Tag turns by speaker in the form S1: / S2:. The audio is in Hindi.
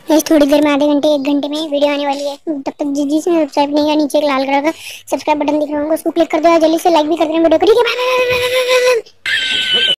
S1: गाइस थोड़ी देर में, आधे घंटे 1 घंटे में वीडियो आने वाली है। तब तक जिसने सब्सक्राइब नहीं किया, नीचे एक लाल कलर का सब्सक्राइब बटन दिख रहा होगा, उसको क्लिक कर दो। जल्दी से लाइक भी कर देना वीडियो को, ठीक है।